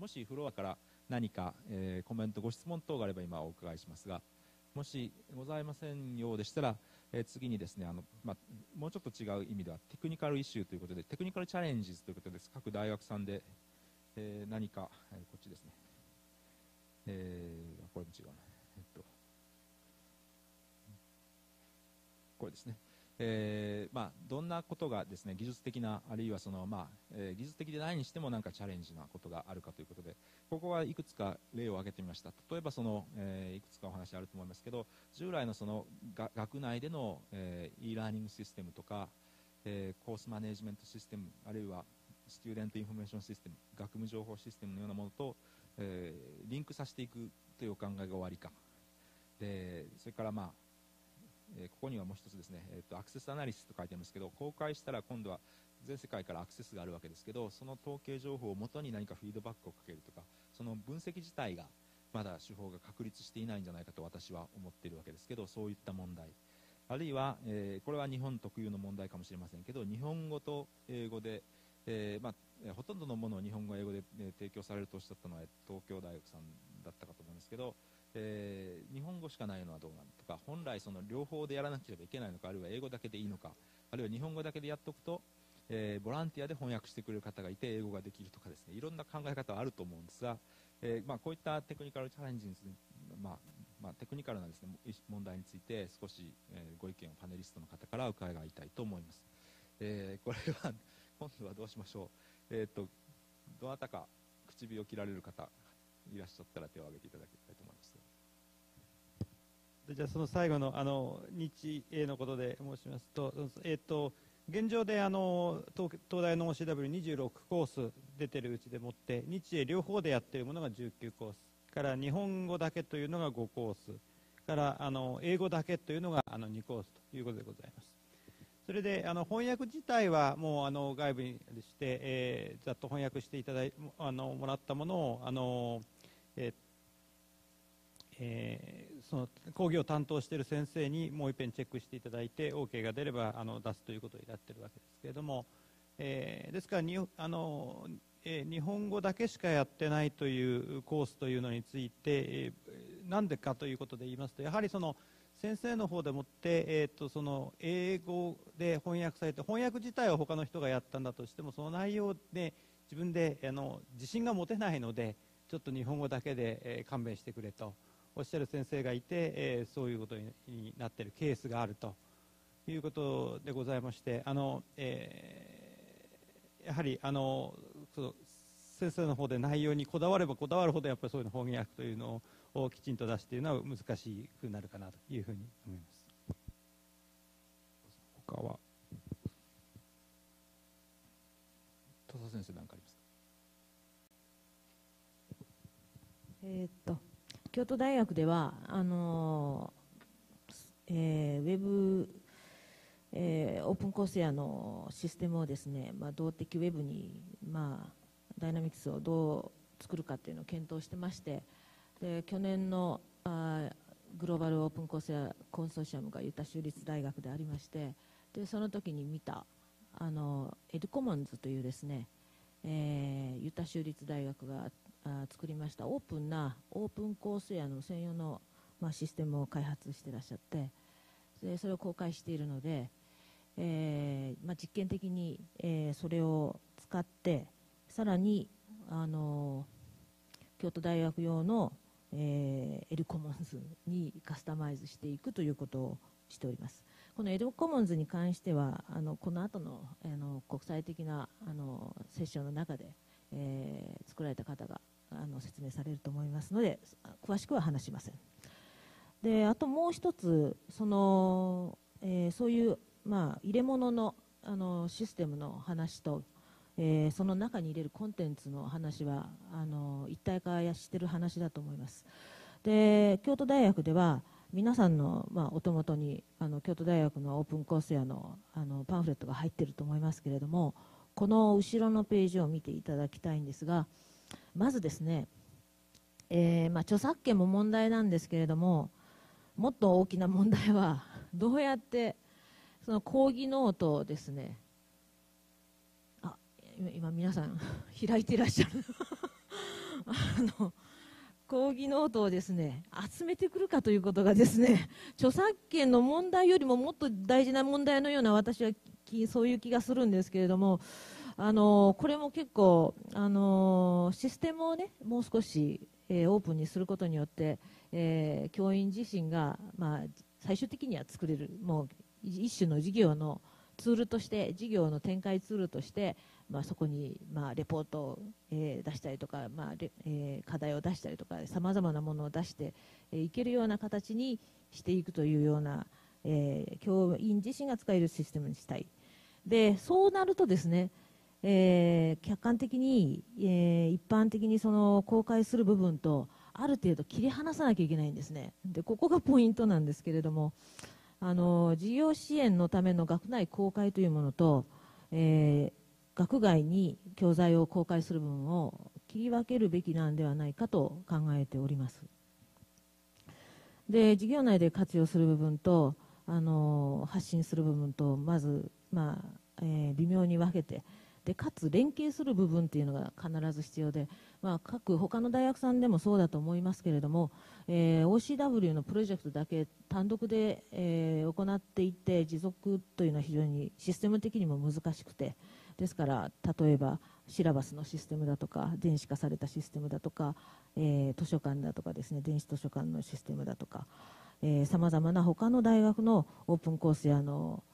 もしフロアから何か、コメントご質問等があれば今お伺いしますが、もしございませんようでしたら、次にですねもうちょっと違う意味ではテクニカルイシューということでテクニカルチャレンジズということです。各大学さんで、何か、こっちですね、これも違うな、これですね、どんなことがですね技術的なあるいは技術的でないにしてもなんかチャレンジなことがあるかということで、ここはいくつか例を挙げてみました。例えばいくつかお話あると思いますけど、従来の学内での、e ラーニングシステムとか、コースマネジメントシステム、あるいはスチューデントインフォメーションシステム、学務情報システムのようなものと、リンクさせていくというお考えが終わりか。でそれからここにはもう一つですね、アクセスアナリシスと書いてありますけど、公開したら今度は全世界からアクセスがあるわけですけど、その統計情報をもとに何かフィードバックをかけるとか、その分析自体がまだ手法が確立していないんじゃないかと私は思っているわけですけど、そういった問題、あるいは、これは日本特有の問題かもしれませんけど、日本語と英語で、ほとんどのものを日本語英語で、提供されるとおっしゃったのは東京大学さんだったかと思いますけど、日本語しかないのはどうなのとか、本来その両方でやらなければいけないのか、あるいは英語だけでいいのか、あるいは日本語だけでやっておくと、ボランティアで翻訳してくれる方がいて英語ができるとかですね、いろんな考え方はあると思うんですが、こういったテクニカルチャレンジについて、テクニカルなですね問題について少し、ご意見をパネリストの方から伺いたいと思います。これは今度はどうしましょう。どなたか唇を切られる方いらっしゃったら手を挙げていただきたいと思います。 じゃあその最後の日英のことで申しますと、現状で東大の OCW26 コース出てるうちでもって日英両方でやっているものが19コースから日本語だけというのが5コースから英語だけというのが2コースということでございます。それで翻訳自体はもう外部にして、ざっと翻訳していただいもらったものをその講義を担当している先生にもう一遍チェックしていただいて OK が出れば出すということになっているわけですけれども、ですから日本語だけしかやってないというコースというのについて、なんでかということで言いますと、やはりその先生の方でもって、その英語で翻訳されて、翻訳自体は他の人がやったんだとしても、その内容で自分で自信が持てないので、ちょっと日本語だけで、勘弁してくれとおっしゃる先生がいて、そういうことになっているケースがあるということでございまして、やはりその先生の方で内容にこだわればこだわるほど、やっぱりそういうの翻訳というのをきちんと出すというのは難しくなるかなというふうに思います。 他は戸田先生、何かありますか。 京都大学ではウェブ、オープンコースやのシステムをですね、動的ウェブに、ダイナミクスをどう作るかっていうのを検討してまして、で去年のグローバルオープンコースやコンソーシアムがユタ州立大学でありまして、でその時に見たエドコモンズというですね、ユタ州立大学が作りましたオープンなオープンコースやの専用の、システムを開発していらっしゃって、でそれを公開しているので、実験的に、それを使ってさらに京都大学用の、エドコモンズにカスタマイズしていくということをしております。このエドコモンズに関してはこの後の国際的なセッションの中で、作られた方が説明されると思いますので、詳しくは話しません。であともう一つそういう、入れ物のシステムの話と、その中に入れるコンテンツの話は一体化している話だと思います。で京都大学では皆さんの、お手元に京都大学のオープンコースやのパンフレットが入っていると思いますけれども、この後ろのページを見ていただきたいんですが、まずですね、著作権も問題なんですけれども、もっと大きな問題はどうやってその講義ノートをですね、今皆さん開いていらっしゃる講義ノートをですね集めてくるかということがですね著作権の問題よりももっと大事な問題のような私はそういう気がするんですけれども、これも結構、システムをねもう少し、オープンにすることによって、教員自身が、最終的には作れるもう一種の事業のツールとして事業の展開ツールとして、そこに、レポートを、出したりとか、課題を出したりとかさまざまなものを出していけるような形にしていくというような、教員自身が使えるシステムにしたい。でそうなるとですね、客観的に、一般的にその公開する部分とある程度切り離さなきゃいけないんですね。でここがポイントなんですけれども、事業支援のための学内公開というものと、学外に教材を公開する部分を切り分けるべきなんではないかと考えております。で事業内で活用する部分と発信する部分とまず、微妙に分けて、でかつ連携する部分っていうのが必ず必要で、各他の大学さんでもそうだと思いますけれども、OCW のプロジェクトだけ単独で、行っていって持続というのは非常にシステム的にも難しくて、ですから例えばシラバスのシステムだとか電子化されたシステムだとか、図書館だとかですね、電子図書館のシステムだとかさまざまな他の大学のオープンコースや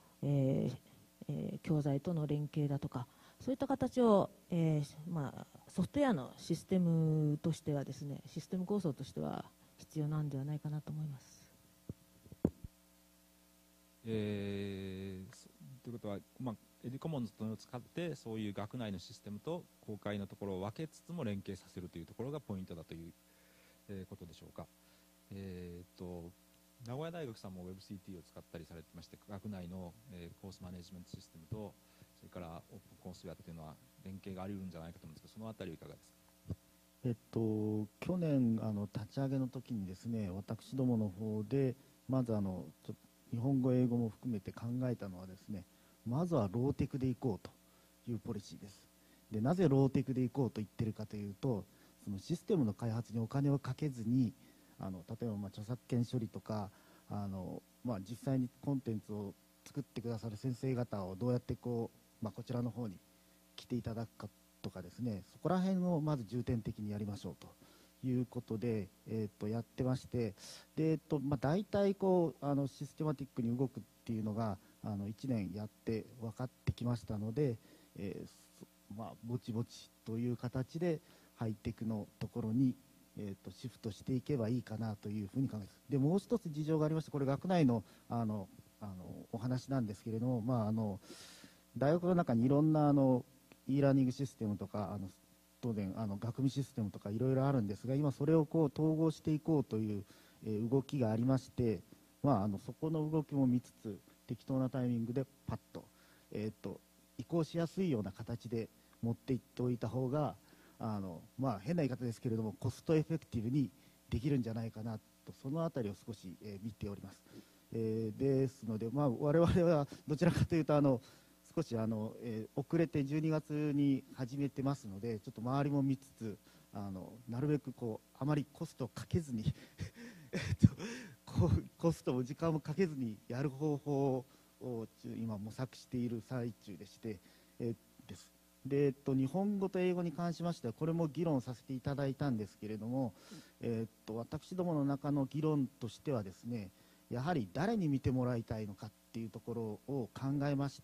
教材との連携だとか、そういった形を、ソフトウェアのシステムとしてはですね、システム構想としては必要なんではないかなと思います。 ということは、エデュコモンズというのを使ってそういう学内のシステムと公開のところを分けつつも連携させるというところがポイントだという、ことでしょうか。名古屋大学さんも WebCT を使ったりされてまして、学内の、コースマネジメントシステムとそれからオープンコースウェアというのは連携があり得るんじゃないかと思うんですけど、そのあたりはいかがですか。 去年立ち上げの時にですね、私どもの方でまず日本語英語も含めて考えたのはですね、まずはローテクでいこうというポリシーです。でなぜローテクでいこうと言ってるかというと、そのシステムの開発にお金をかけずに例えば著作権処理とか実際にコンテンツを作ってくださる先生方をどうやってこちらの方に来ていただくかとかですね、そこら辺をまず重点的にやりましょうということで、やってまして、で、大体システマティックに動くっていうのが1年やって分かってきましたので、ぼちぼちという形でハイテクのところにシフトしていけばいいかなというふうに考えます。でもう一つ事情がありまして、これ学内のお話なんですけれども、大学の中にいろんなe ラーニングシステムとか当然学味システムとかいろいろあるんですが、今それを統合していこうという、動きがありまして、そこの動きも見つつ適当なタイミングでパッと、移行しやすいような形で持っていっておいた方が変な言い方ですけれどもコストエフェクティブにできるんじゃないかなと、そのあたりを少し、見ております。ですので、我々はどちらかというと少し遅れて12月に始めてますので、ちょっと周りも見つつなるべくあまりコストをかけずにコストも時間もかけずにやる方法を今模索している最中でして、です。で日本語と英語に関しましてはこれも議論させていただいたんですけれども、私どもの中の議論としてはですね、やはり誰に見てもらいたいのかっていうところを考えまして、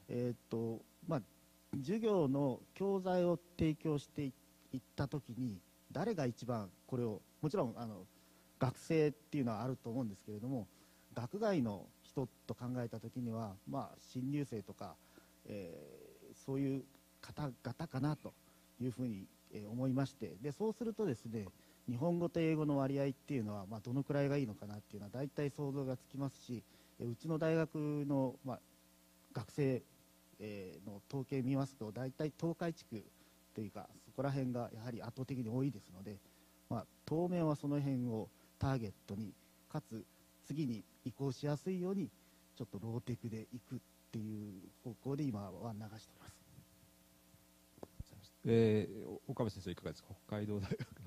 授業の教材を提供していったときに誰が一番これを、もちろん学生っていうのはあると思うんですけれども、学外の人と考えたときには、新入生とか、そういう方々かなというふうに思いまして、でそうするとですね、日本語と英語の割合っていうのはどのくらいがいいのかなっていうのは大体想像がつきますし、うちの大学の学生の統計を見ますと大体東海地区というかそこら辺がやはり圧倒的に多いですので、当面はその辺をターゲットに、かつ次に移行しやすいようにちょっとローテクでいくっていう方向で今は流しております。 岡部先生いかがですか。北海道大学の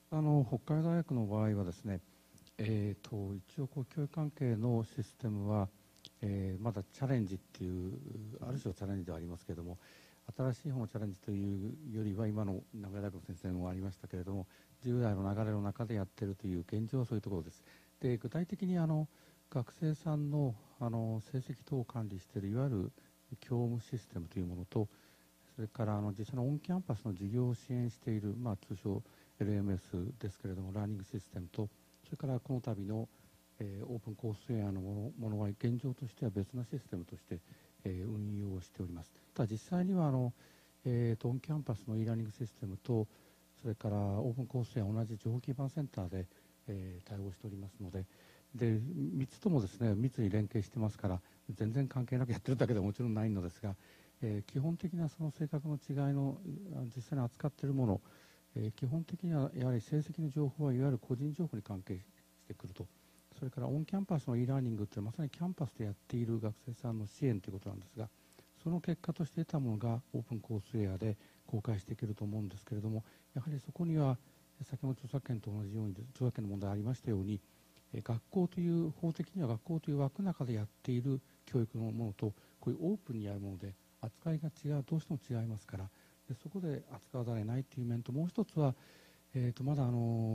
北海大学の場合はですね、一応教育関係のシステムは、まだチャレンジっていうある種のチャレンジではありますけれども、新しい方のチャレンジというよりは今の名古屋大学の先生もありましたけれども、従来の流れの中でやっているという現状はそういうところです。で、具体的に学生さんの成績等を管理しているいわゆる教務システムというものと、それから実際のオンキャンパスの授業を支援している、通称 LMS ですけれども、ラーニングシステムと、それからこの度の、オープンコースウェアのものは現状としては別なシステムとして、運用しております。ただ実際にはオンキャンパスの e ラーニングシステムと、それからオープンコースウェア同じ情報基盤センターで、対応しておりますので、3つともですね密に連携してますから、全然関係なくやってるだけではもちろんないのですが、基本的なその性格の違いの実際に扱っているもの、基本的にはやはり成績の情報はいわゆる個人情報に関係してくると。それからオンキャンパスの e ラーニングってまさにキャンパスでやっている学生さんの支援ということなんですが、その結果として得たものがオープンコースウェアで公開していけると思うんですけれども、やはりそこには先ほど著作権と同じように著作権の問題ありましたように、学校という法的には学校という枠の中でやっている教育のものとこういうオープンにやるもので扱いがどうしても違いますから、そこで扱わざるを得ないという面と、もう一つは、まだ我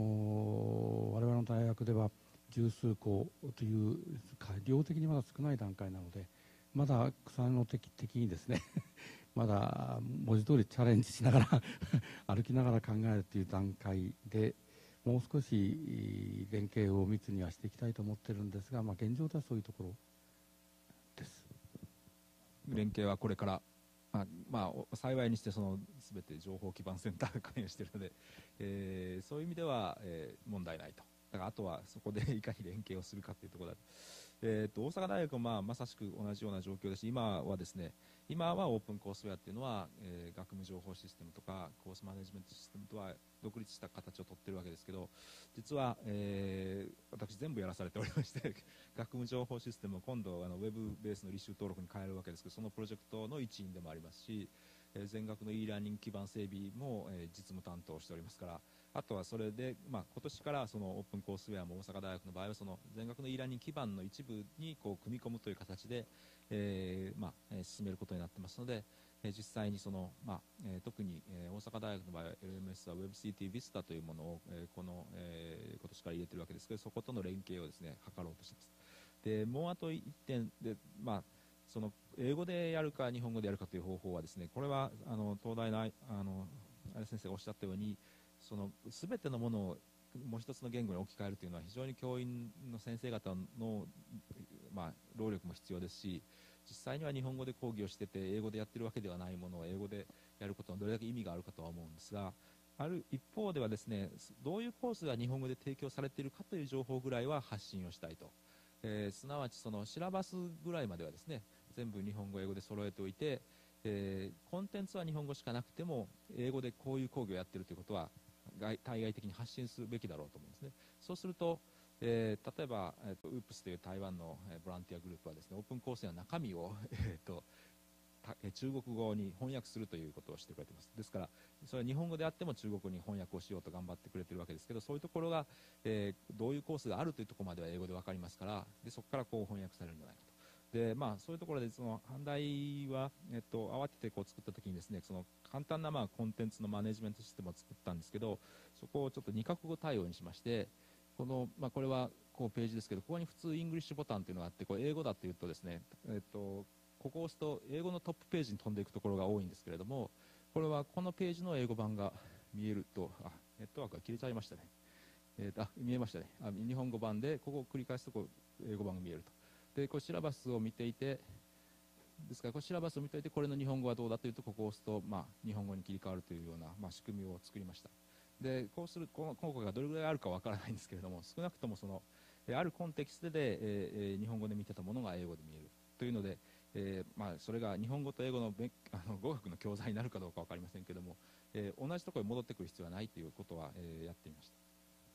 々の大学では十数校という量的にまだ少ない段階なので、まだ草の的にですねまだ文字通りチャレンジしながら歩きながら考えるという段階で、もう少し連携を密にはしていきたいと思っているんですが、現状ではそういうところです。 連携はこれから幸いにして全て情報基盤センターが関与しているので、そういう意味では、問題ないと。だからあとはそこでいかに連携をするかというところだと。大阪大学はまさしく同じような状況ですし、今はオープンコースウェアっていうのは、学務情報システムとかコースマネジメントシステムとは独立した形をとっているわけですけど、実は、私全部やらされておりまして学務情報システムを今度ウェブベースの履修登録に変えるわけですけど、そのプロジェクトの一員でもありますし、全学の e ラーニング基盤整備も、実務担当しておりますから、あとはそれで、今年からそのオープンコースウェアも大阪大学の場合はその全学の e ラーニング基盤の一部に組み込むという形で、進めることになっていますので、実際に特に、大阪大学の場合は LMS は WebCT Vista というものを、今年から入れているわけですけど、そことの連携をですね図ろうとしています。でもうあと1点で、その英語でやるか日本語でやるかという方法はですね、これは東大の有先生がおっしゃったように、全てのものをもう一つの言語に置き換えるというのは非常に教員の先生方の、労力も必要ですし、実際には日本語で講義をしてて英語でやってるわけではないものを英語でやることはどれだけ意味があるかとは思うんですが、ある一方ではですね、どういうコースが日本語で提供されているかという情報ぐらいは発信をしたいと、すなわちそのシラバスぐらいまではですね全部日本語英語で揃えておいて、コンテンツは日本語しかなくても英語でこういう講義をやっているということは対外的に発信するべきだろうと思うんですね。そうすると、例えば、UPS という台湾のボランティアグループはですね、オープンコースの中身を、中国語に翻訳するということをしてくれています。ですからそれは日本語であっても中国語に翻訳をしようと頑張ってくれているわけですけど、そういうところが、どういうコースがあるというところまでは英語で分かりますから、そこから翻訳されるんじゃないかと。でそういうところでその阪大は、慌てて作ったときにですね、その簡単なコンテンツのマネジメントシステムを作ったんですけど、そこをちょっと2カ国語対応にしまして、これはページですけど、ここに普通イングリッシュボタンというのがあって、これ英語だというとですね、ここを押すと英語のトップページに飛んでいくところが多いんですけれども、これはこのページの英語版が見えると、ネットワークが切れちゃいましたね。見えましたね。日本語版でここを繰り返すと英語版が見えると。でシラバスを見ていて、ですからシラバスを見ていて、これの日本語はどうだというと、ここを押すと、日本語に切り替わるというような、仕組みを作りました。でこうするこの効果がどれぐらいあるかわからないんですけれども、少なくともあるコンテキストで、日本語で見てたものが英語で見えるというので、それが日本語と英語の語学の教材になるかどうか分かりませんけれども、同じところに戻ってくる必要はないということは、やっていました。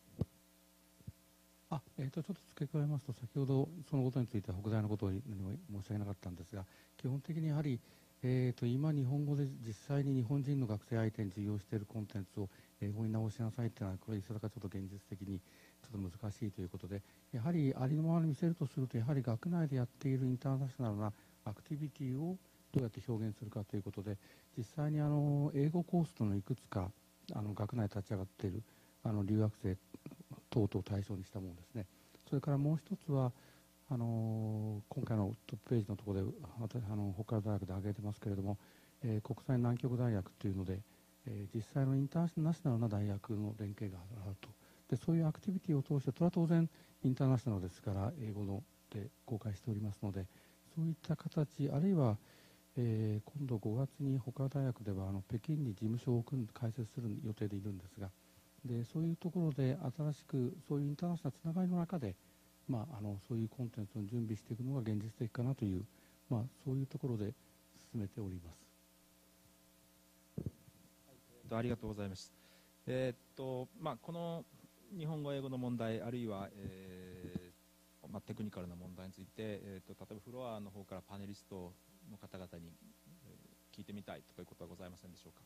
ちょっと付け加えますと、先ほどそのことについては北大のことを何も申し上げなかったんですが、基本的にやはり、 今、日本語で実際に日本人の学生相手に授業しているコンテンツを英語に直しなさいというのは、これ、いささかちょっと現実的にちょっと難しいということで、やはりありのままに見せるとすると、やはり学内でやっているインターナショナルなアクティビティをどうやって表現するかということで、実際に英語コースとのいくつか学内立ち上がっている留学生等々を対象にしたものですね。それからもう一つは今回のトップページのところで北海道大学で挙げてますけれども、国際南極大学というので、実際のインターナショナルな大学の連携があると。でそういうアクティビティを通して、それは当然インターナショナルですから英語ので公開しておりますので、そういった形、あるいは、今度5月に北海道大学では北京に事務所を開設する予定でいるんですが、でそういうところで新しくそういうインターナショナルなつながりの中で、そういうコンテンツを準備していくのが現実的かなという、そういうところで進めております。 ありがとうございます。この日本語、英語の問題、あるいは、テクニカルな問題について、例えばフロアの方からパネリストの方々に、聞いてみたいということはございませんでしょうか。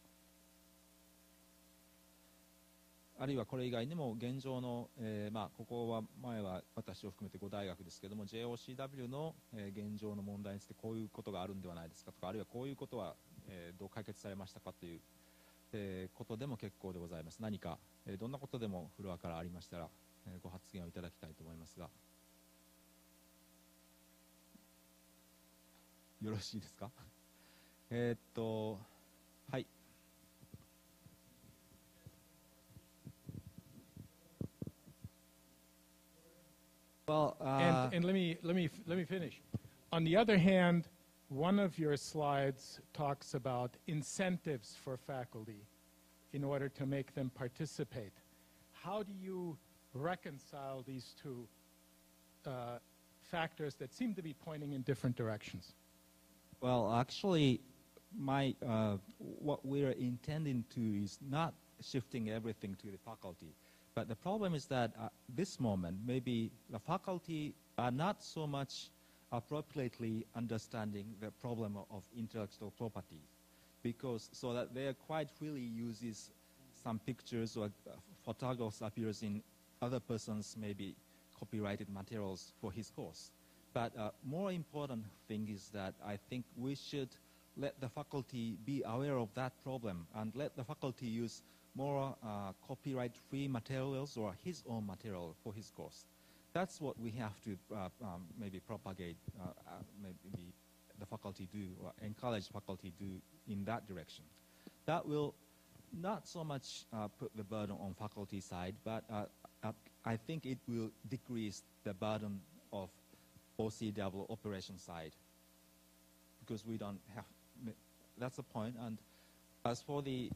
あるいはこれ以外にも現状の、ここは前は私を含めて5大学ですけれども JOCW の、現状の問題についてこういうことがあるんではないですかとか、あるいはこういうことは、どう解決されましたかという、ことでも結構でございます。何か、どんなことでもフロアからありましたら、ご発言をいただきたいと思いますが、よろしいですか。はい。 Well, and let me finish. On the other hand, one of your slides talks about incentives for faculty in order to make them participate. How do you reconcile these two factors that seem to be pointing in different directions? Well, actually, what we're intending to is not shifting everything to the faculty. But the problem is that at this moment, maybe the faculty are not so much appropriately understanding the problem of intellectual property, because so that they are quite freely uses some pictures or photographs appears in other person's maybe copyrighted materials for his course. But more important thing is that I think we should let the faculty be aware of that problem and let the faculty use more copyright-free materials or his own material for his course. That's what we have to maybe propagate, maybe the faculty do, or encourage faculty do in that direction. That will not so much put the burden on faculty side, but I think it will decrease the burden of OCW operation side, because we don't have, that's the point. And as for the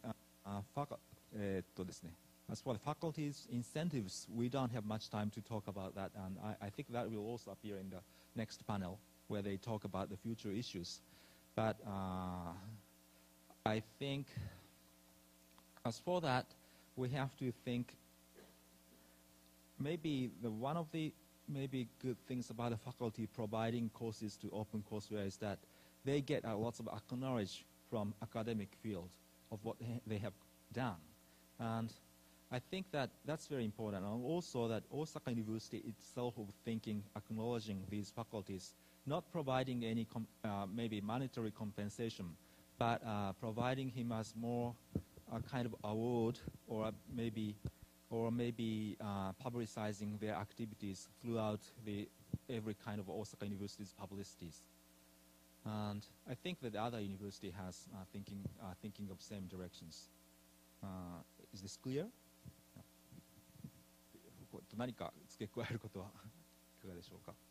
as for the faculty's incentives, we don't have much time to talk about that, and I think that will also appear in the next panel where they talk about the future issues. But I think as for that, we have to think maybe one of the maybe good things about the faculty providing courses to OpenCourseware is that they get lots of acknowledgement from academic field of what they have done. And I think that that's very important. And also that Osaka University itself of thinking, acknowledging these faculties, not providing any maybe monetary compensation, but providing him as more kind of award or maybe publicizing their activities throughout every kind of Osaka University's publicities. And I think that the other university has thinking of same directions. Is this clear? 何か付け加えることはいかがでしょうか。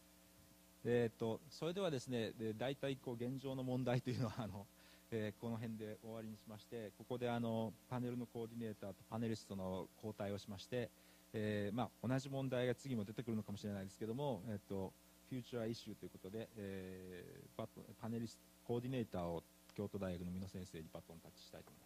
それではですね、大体現状の問題というのはこの辺で終わりにしまして、ここでパネルのコーディネーターとパネリストの交代をしまして、同じ問題が次も出てくるのかもしれないですけども、フューチャーイシューということで、パネリストコーディネーターを京都大学の美濃先生にバトンタッチしたいと思います。